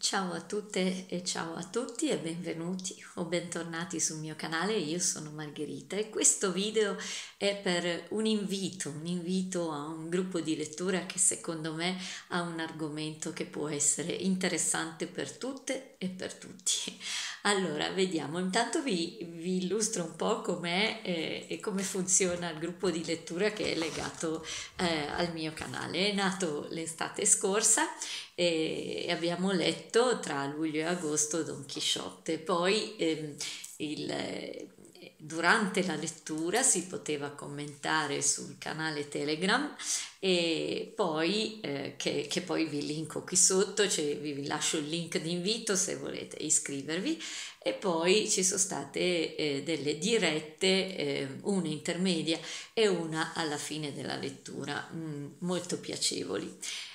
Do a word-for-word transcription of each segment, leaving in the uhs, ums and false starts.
Ciao a tutte e ciao a tutti e benvenuti o bentornati sul mio canale. Io sono Margherita e questo video è per un invito, un invito a un gruppo di lettura che secondo me ha un argomento che può essere interessante per tutte e per tutti. Allora, vediamo, intanto vi, vi illustro un po' com'è eh, e come funziona il gruppo di lettura che è legato eh, al mio canale. È nato l'estate scorsa e abbiamo letto tra luglio e agosto Don Chisciotte. Poi ehm, il, eh, durante la lettura si poteva commentare sul canale Telegram e poi eh, che, che poi vi linko qui sotto, cioè vi lascio il link di invito se volete iscrivervi. E poi ci sono state eh, delle dirette, eh, una intermedia e una alla fine della lettura, mh, molto piacevoli.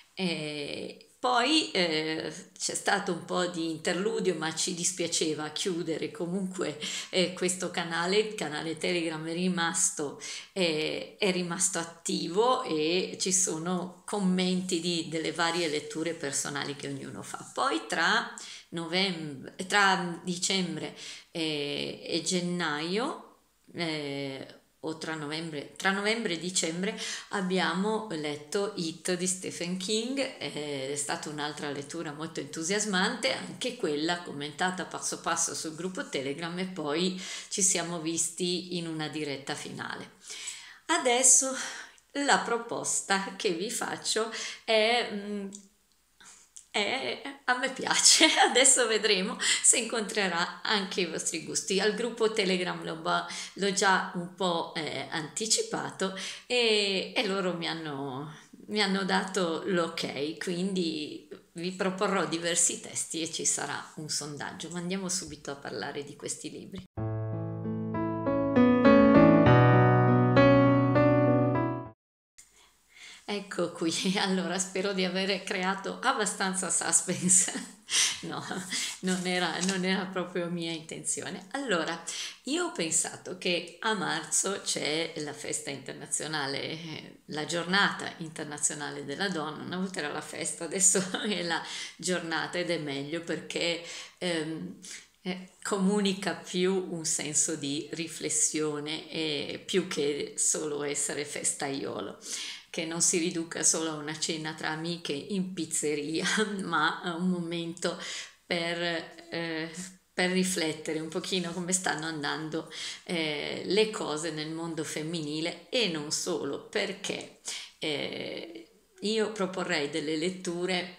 E poi eh, c'è stato un po' di interludio, ma ci dispiaceva chiudere comunque eh, questo canale. Il canale Telegram è rimasto, eh, è rimasto attivo e ci sono commenti di, delle varie letture personali che ognuno fa. Poi tra, novembre, tra dicembre e, e gennaio, eh, o tra novembre, tra novembre e dicembre abbiamo letto It di Stephen King, è stata un'altra lettura molto entusiasmante, anche quella commentata passo passo sul gruppo Telegram e poi ci siamo visti in una diretta finale. Adesso la proposta che vi faccio è... Mh, e a me piace, adesso vedremo se incontrerà anche i vostri gusti. Al gruppo Telegram l'ho, l'ho già un po' eh, anticipato e, e loro mi hanno, mi hanno dato l'ok, quindi vi proporrò diversi testi e ci sarà un sondaggio. Ma andiamo subito a parlare di questi libri. Ecco qui, allora spero di aver creato abbastanza suspense. No, non era, non era proprio mia intenzione. Allora, io ho pensato che a marzo c'è la festa internazionale, la giornata internazionale della donna. Una volta era la festa, adesso è la giornata ed è meglio perché ehm, eh, comunica più un senso di riflessione e più che solo essere festaiolo, che non si riduca solo a una cena tra amiche in pizzeria, ma a un momento per, eh, per riflettere un pochino come stanno andando eh, le cose nel mondo femminile e non solo, perché eh, io proporrei delle letture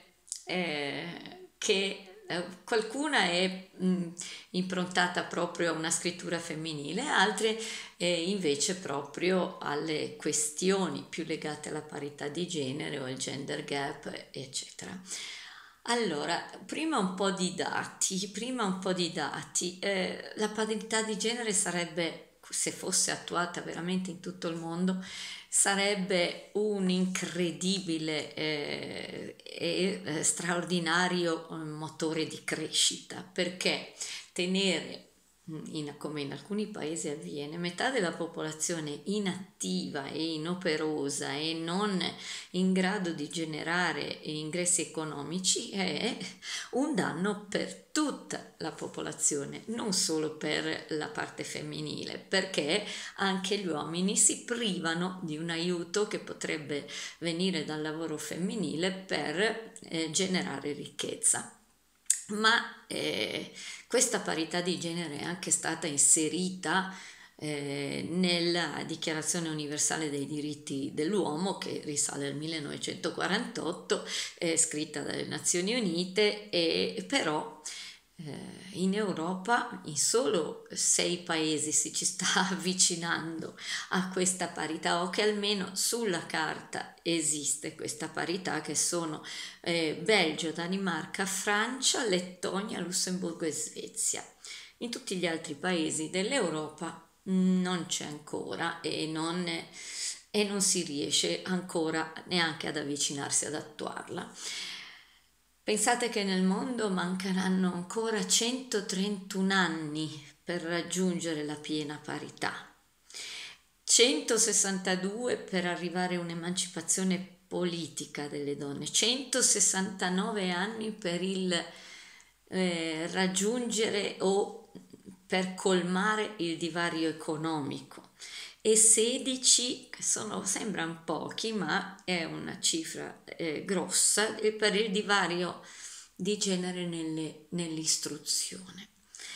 eh, che eh, qualcuna è mh, improntata proprio a una scrittura femminile, altre e invece proprio alle questioni più legate alla parità di genere o al gender gap, eccetera. Allora, prima un po' di dati, prima un po' di dati. Eh, la parità di genere sarebbe, se fosse attuata veramente in tutto il mondo, sarebbe un incredibile eh, e eh, straordinario eh, motore di crescita, perché tenere in, come in alcuni paesi avviene, metà della popolazione inattiva e inoperosa e non in grado di generare ingressi economici è un danno per tutta la popolazione, non solo per la parte femminile, perché anche gli uomini si privano di un aiuto che potrebbe venire dal lavoro femminile per eh, generare ricchezza. Ma eh, questa parità di genere è anche stata inserita eh, nella Dichiarazione universale dei diritti dell'uomo, che risale al millenovecentoquarantotto, eh, scritta dalle Nazioni Unite, e però eh, in Europa in solo sei paesi si ci sta avvicinando a questa parità, o che almeno sulla carta esiste questa parità, che sono eh, Belgio, Danimarca, Francia, Lettonia, Lussemburgo e Svezia. In tutti gli altri paesi dell'Europa non c'è ancora e non, e non si riesce ancora neanche ad avvicinarsi ad attuarla. Pensate che nel mondo mancheranno ancora centotrentuno anni per raggiungere la piena parità, centosessantadue per arrivare a un'emancipazione politica delle donne, centosessantanove anni per il eh, raggiungere o per colmare il divario economico, e sedici, che sono, sembrano pochi, ma è una cifra eh, grossa, per il divario di genere nelle, nell'istruzione.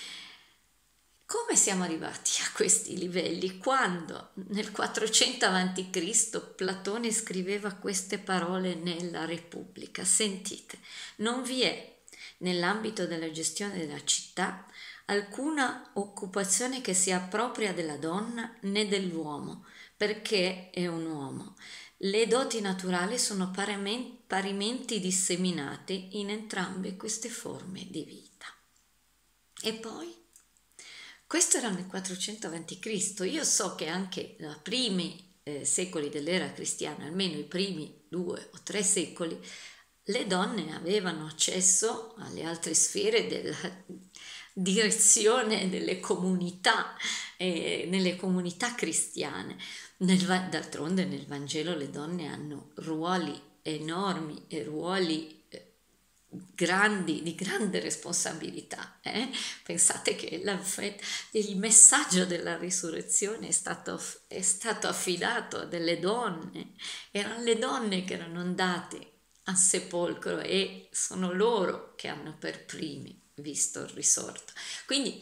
Come siamo arrivati a questi livelli? Quando nel quattrocento avanti Cristo Platone scriveva queste parole nella Repubblica. Sentite, non vi è nell'ambito della gestione della città alcuna occupazione che sia propria della donna né dell'uomo, perché è un uomo. Le doti naturali sono parimenti disseminate in entrambe queste forme di vita. E poi? Questo era nel quattrocento avanti Cristo. Io so che anche nei primi eh, secoli dell'era cristiana, almeno i primi due o tre secoli, le donne avevano accesso alle altre sfere della direzione delle comunità, eh, nelle comunità cristiane. Nel, d'altronde nel Vangelo le donne hanno ruoli enormi e ruoli grandi, di grande responsabilità. Eh? Pensate che la, il messaggio della risurrezione è stato, è stato affidato a delle donne, erano le donne che erano andate al sepolcro e sono loro che hanno per primi visto il risorto. Quindi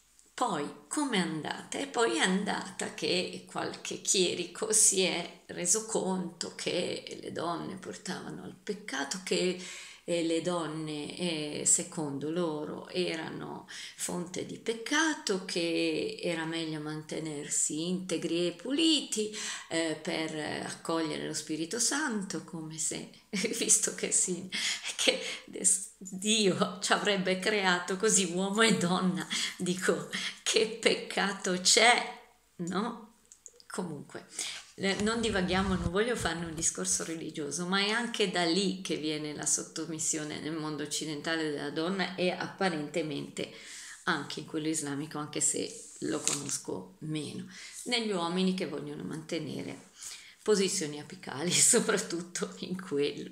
poi come è andata? E poi è andata che qualche chierico si è reso conto che le donne portavano al peccato, che e le donne, eh, secondo loro, erano fonte di peccato, che era meglio mantenersi integri e puliti eh, per accogliere lo Spirito Santo, come se, visto che, sì, che Dio ci avrebbe creato così uomo e donna, dico, che peccato c'è, no? Comunque, non divaghiamo, non voglio farne un discorso religioso, ma è anche da lì che viene la sottomissione nel mondo occidentale della donna e apparentemente anche in quello islamico, anche se lo conosco meno, negli uomini che vogliono mantenere posizioni apicali, soprattutto in quello.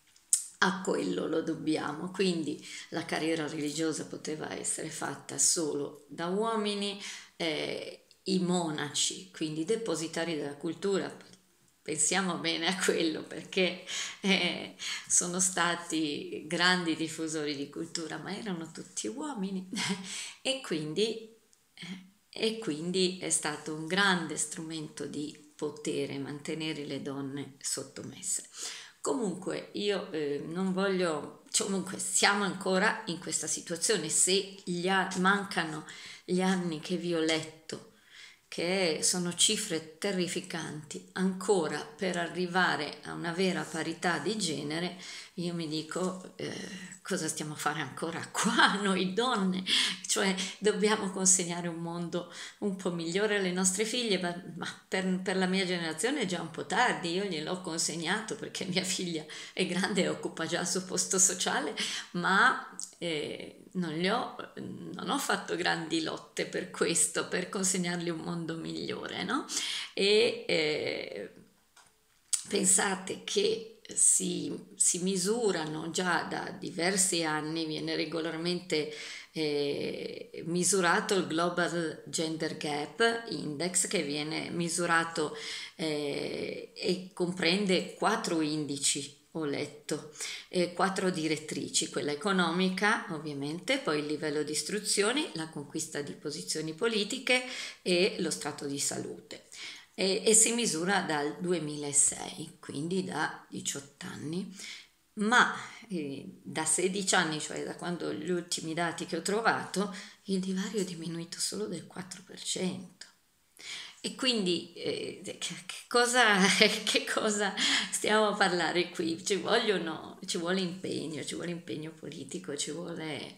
A quello lo dobbiamo, quindi la carriera religiosa poteva essere fatta solo da uomini, eh, i monaci, quindi depositari della cultura, pensiamo bene a quello, perché eh, sono stati grandi diffusori di cultura, ma erano tutti uomini e quindi, eh, e quindi è stato un grande strumento di potere mantenere le donne sottomesse. Comunque io eh, non voglio, cioè, comunque siamo ancora in questa situazione, se gli a- mancano gli anni che vi ho letto, che sono cifre terrificanti, ancora per arrivare a una vera parità di genere, io mi dico eh, cosa stiamo a fare ancora qua noi donne, cioè dobbiamo consegnare un mondo un po' migliore alle nostre figlie, ma, ma per, per la mia generazione è già un po' tardi, io gliel'ho consegnato perché mia figlia è grande e occupa già il suo posto sociale, ma eh, non, gli ho, non ho fatto grandi lotte per questo, per consegnargli un mondo migliore, no? E eh, pensate che si, si misurano già da diversi anni, viene regolarmente eh, misurato il Global Gender Gap Index, che viene misurato eh, e comprende quattro indici, ho letto, eh, quattro direttrici: quella economica ovviamente, poi il livello di istruzione, la conquista di posizioni politiche e lo stato di salute. E, e si misura dal duemilasei, quindi da diciotto anni, ma eh, da sedici anni, cioè da quando gli ultimi dati che ho trovato, il divario è diminuito solo del quattro per cento. E quindi eh, che, cosa, che cosa stiamo a parlare qui? Ci vogliono, ci vuole impegno, ci vuole impegno politico, ci vuole,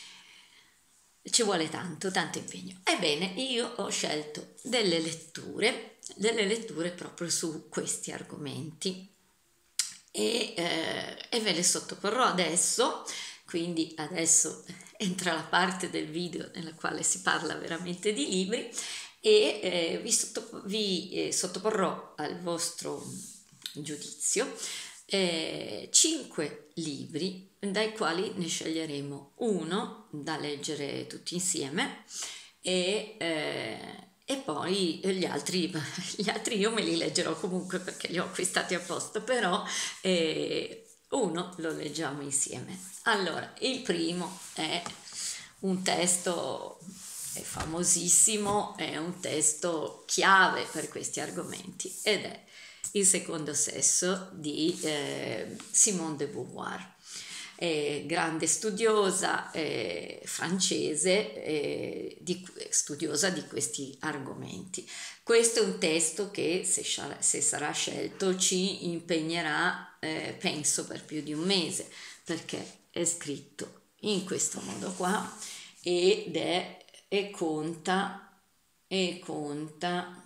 ci vuole tanto, tanto impegno. Ebbene, io ho scelto delle letture, delle letture proprio su questi argomenti e, eh, e ve le sottoporrò adesso. Quindi adesso entra la parte del video nella quale si parla veramente di libri e eh, vi, sotto, vi eh, sottoporrò al vostro giudizio eh, cinque libri dai quali ne sceglieremo uno da leggere tutti insieme e, eh, e poi gli altri, gli altri io me li leggerò comunque perché li ho acquistati apposta, però eh, uno lo leggiamo insieme. Allora, il primo è un testo è famosissimo, è un testo chiave per questi argomenti ed è Il secondo sesso di eh, Simone de Beauvoir. È grande studiosa eh, francese, eh, di, studiosa di questi argomenti. Questo è un testo che, se, se sarà scelto, ci impegnerà, eh, penso, per più di un mese, perché è scritto in questo modo qua ed è e conta e conta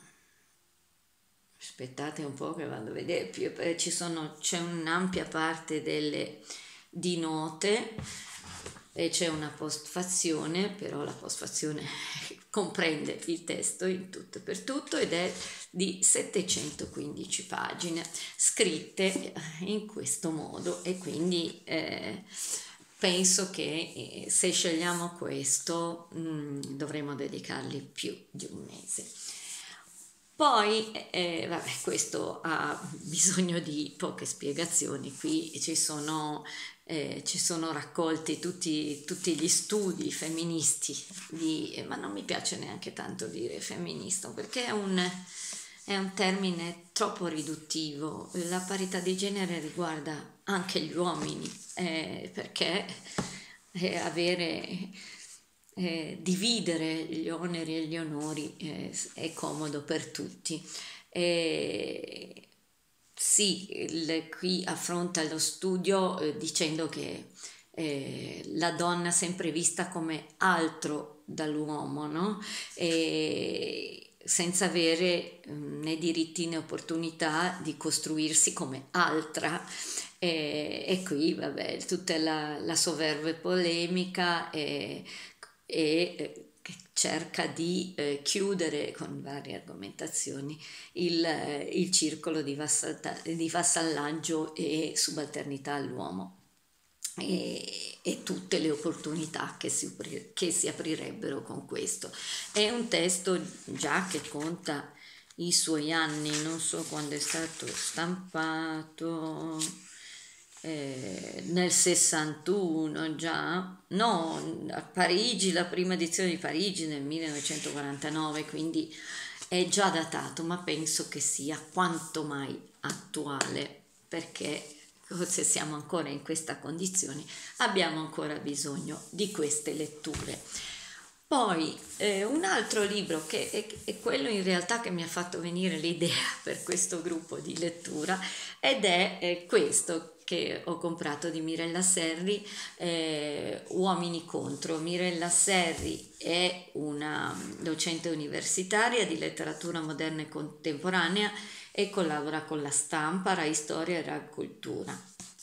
aspettate un po' che vado a vedere più, ci sono, c'è un'ampia parte delle di note e c'è una postfazione, però la postfazione comprende il testo in tutto e per tutto ed è di settecentoquindici pagine scritte in questo modo e quindi eh, penso che eh, se scegliamo questo mh, dovremo dedicargli più di un mese. Poi, eh, vabbè, questo ha bisogno di poche spiegazioni, qui ci sono, eh, ci sono raccolti tutti, tutti gli studi femministi, di, eh, ma non mi piace neanche tanto dire femminista, perché è un, è un termine troppo riduttivo. La parità di genere riguarda anche gli uomini, eh, perché eh, avere... Eh, dividere gli oneri e gli onori eh, è comodo per tutti. Eh, sì, il, qui affronta lo studio eh, dicendo che eh, la donna è sempre vista come altro dall'uomo, no? E senza avere eh, né diritti né opportunità di costruirsi come altra. E, e qui, vabbè, tutta la, la soverve polemica e e eh, che cerca di eh, chiudere con varie argomentazioni il, eh, il circolo di, di vassallaggio e subalternità all'uomo e, e tutte le opportunità che si, che si aprirebbero con questo. È un testo già che conta i suoi anni, non so quando è stato stampato. Eh, nel sessantuno già, no, a Parigi, la prima edizione di Parigi nel millenovecentoquarantanove, quindi è già datato, ma penso che sia quanto mai attuale, perché se siamo ancora in questa condizione abbiamo ancora bisogno di queste letture. Poi eh, un altro libro che è, è quello in realtà che mi ha fatto venire l'idea per questo gruppo di lettura ed è eh, questo che ho comprato di Mirella Serri, eh, Uomini contro. Mirella Serri è una docente universitaria di letteratura moderna e contemporanea e collabora con La Stampa, Rai Storia e Rai Cultura.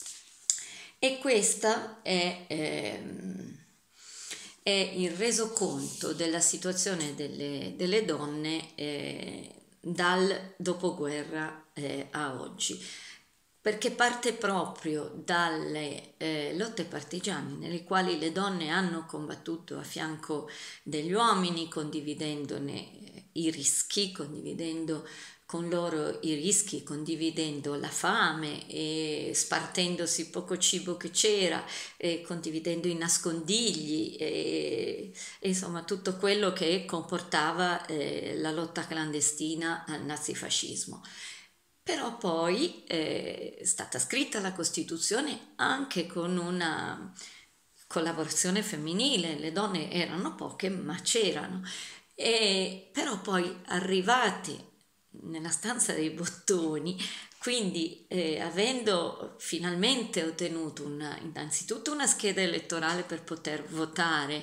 E questa è, ehm, è il resoconto della situazione delle, delle donne eh, dal dopoguerra eh, a oggi, perché parte proprio dalle eh, lotte partigiane nelle quali le donne hanno combattuto a fianco degli uomini, condividendone i rischi, condividendo con loro i rischi, condividendo la fame e spartendosi poco cibo che c'era, e condividendo i nascondigli e, e insomma tutto quello che comportava eh, la lotta clandestina al nazifascismo. Però poi eh, è stata scritta la Costituzione anche con una collaborazione femminile, le donne erano poche ma c'erano, e però poi arrivati nella stanza dei bottoni, quindi eh, avendo finalmente ottenuto una, innanzitutto una scheda elettorale per poter votare,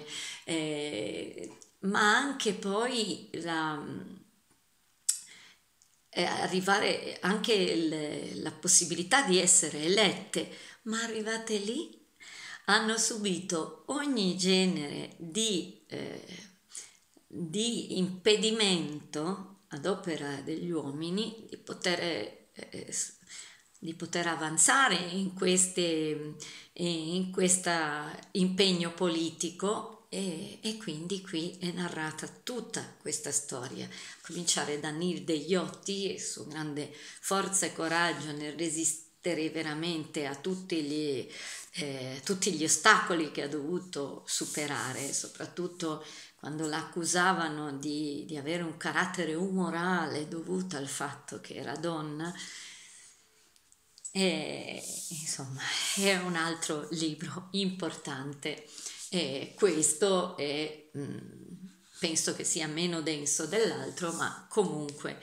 eh, ma anche poi la eh, arrivare anche il, la possibilità di essere elette, ma arrivate lì hanno subito ogni genere di, eh, di impedimento ad opera degli uomini di poter eh, di poter avanzare in queste, in questo impegno politico e, e quindi qui è narrata tutta questa storia, a cominciare da Nilde Iotti e il suo grande forza e coraggio nel resistere veramente a tutti gli, eh, tutti gli ostacoli che ha dovuto superare, soprattutto quando la accusavano di, di avere un carattere umorale dovuto al fatto che era donna. E, insomma, è un altro libro importante e questo è, mh, penso che sia meno denso dell'altro, ma comunque,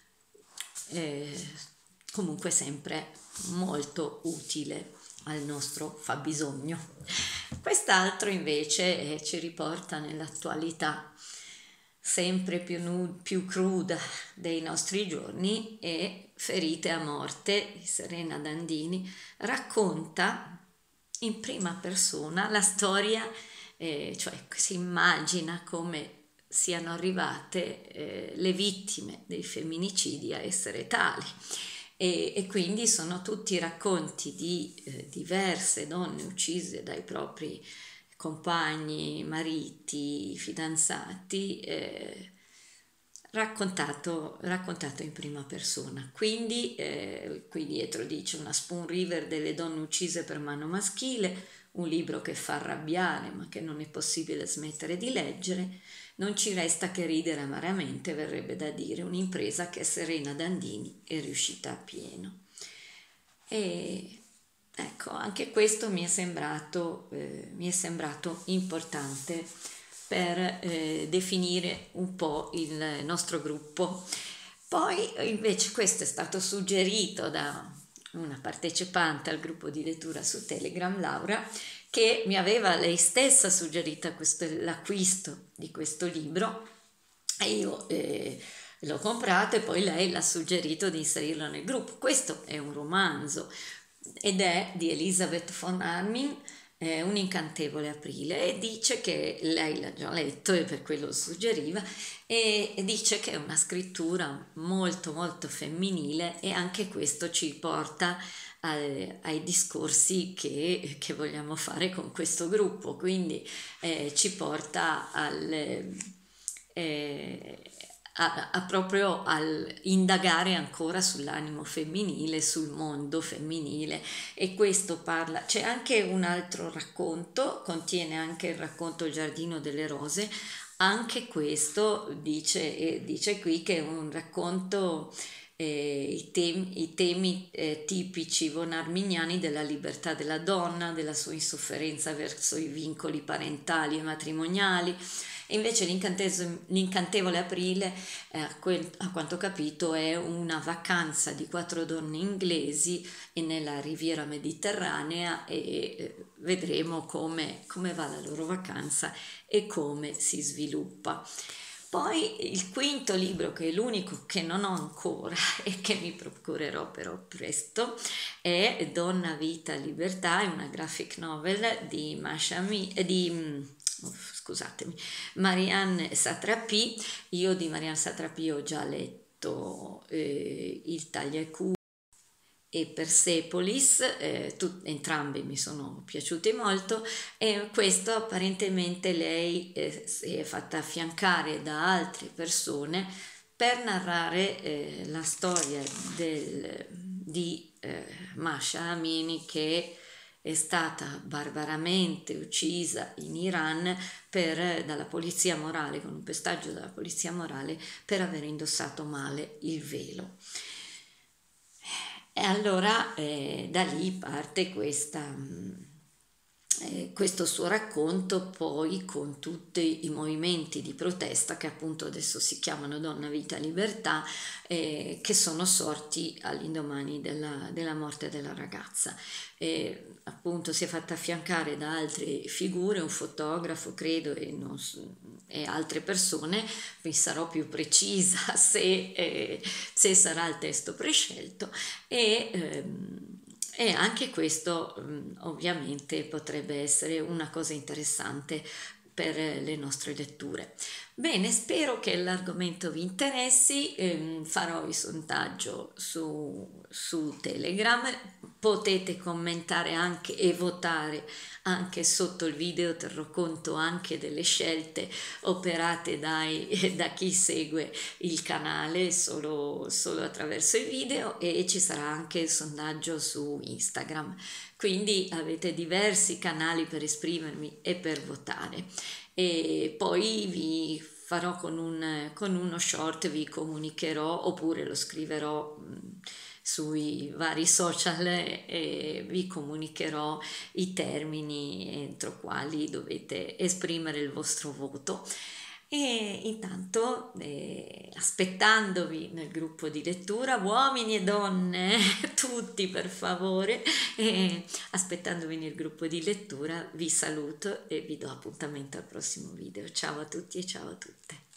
eh, comunque sempre molto utile al nostro fabbisogno. Quest'altro invece eh, ci riporta nell'attualità sempre più, nu- più cruda dei nostri giorni e Ferite a morte di Serena Dandini racconta in prima persona la storia, eh, cioè si immagina come siano arrivate eh, le vittime dei femminicidi a essere tali. E, e quindi sono tutti racconti di eh, diverse donne uccise dai propri compagni, mariti, fidanzati, eh, raccontato, raccontato in prima persona. Quindi eh, qui dietro dice una Spoon River delle donne uccise per mano maschile, un libro che fa arrabbiare ma che non è possibile smettere di leggere. Non ci resta che ridere amaramente, verrebbe da dire, un'impresa che Serena Dandini è riuscita a pieno. E ecco, anche questo mi è sembrato, eh, mi è sembrato importante per eh, definire un po' il nostro gruppo. Poi invece questo è stato suggerito da una partecipante al gruppo di lettura su Telegram, Laura, che mi aveva lei stessa suggerito questo, l'acquisto di questo libro e io eh, l'ho comprato e poi lei l'ha suggerito di inserirlo nel gruppo. Questo è un romanzo ed è di Elizabeth von Arnim, eh, Un incantevole aprile, e dice che lei l'ha già letto e per quello suggeriva, e, e dice che è una scrittura molto molto femminile e anche questo ci porta ai, ai discorsi che, che vogliamo fare con questo gruppo, quindi eh, ci porta al... Eh, a, a proprio al indagare ancora sull'animo femminile, sul mondo femminile, e questo parla, c'è anche un altro racconto, contiene anche il racconto Il giardino delle rose, anche questo dice, eh, dice qui che è un racconto eh, i temi, i temi eh, tipici von-arminiani della libertà della donna, della sua insofferenza verso i vincoli parentali e matrimoniali. E invece l'incantevole aprile, eh, a, quel, a quanto ho capito, è una vacanza di quattro donne inglesi nella riviera mediterranea e eh, vedremo come, come va la loro vacanza e come si sviluppa. Poi il quinto libro, che è l'unico che non ho ancora e che mi procurerò però presto, è Donna, Vita, Libertà, è una graphic novel di Masha Mi, di scusatemi, Marianne Satrapi. Io di Marianne Satrapi ho già letto eh, Il Tagliacue e Persepolis, eh, tut, entrambi mi sono piaciuti molto, e questo apparentemente lei eh, si è fatta affiancare da altre persone per narrare eh, la storia del, di eh, Masha Amini, che è stata barbaramente uccisa in Iran per, dalla polizia morale, con un pestaggio della polizia morale, per aver indossato male il velo. E allora eh, da lì parte questa, eh, questo suo racconto, poi con tutti i movimenti di protesta che appunto adesso si chiamano Donna, Vita, Libertà, eh, che sono sorti all'indomani della, della morte della ragazza. E appunto si è fatta affiancare da altre figure, un fotografo credo e, non, e altre persone, vi sarò più precisa se, eh, se sarà il testo prescelto, e, ehm, e anche questo mh, ovviamente potrebbe essere una cosa interessante per le nostre letture. Bene, spero che l'argomento vi interessi, ehm, farò il sondaggio su, su Telegram, potete commentare anche e votare anche sotto il video, terrò conto anche delle scelte operate dai, da chi segue il canale solo, solo attraverso i video, e ci sarà anche il sondaggio su Instagram, quindi avete diversi canali per esprimermi e per votare. E poi vi farò con, un, con uno short, vi comunicherò, oppure lo scriverò mh, sui vari social, e vi comunicherò i termini entro quali dovete esprimere il vostro voto. E intanto, eh, aspettandovi nel gruppo di lettura, uomini e donne, tutti per favore, eh, aspettandovi nel gruppo di lettura, vi saluto e vi do appuntamento al prossimo video. Ciao a tutti e ciao a tutte.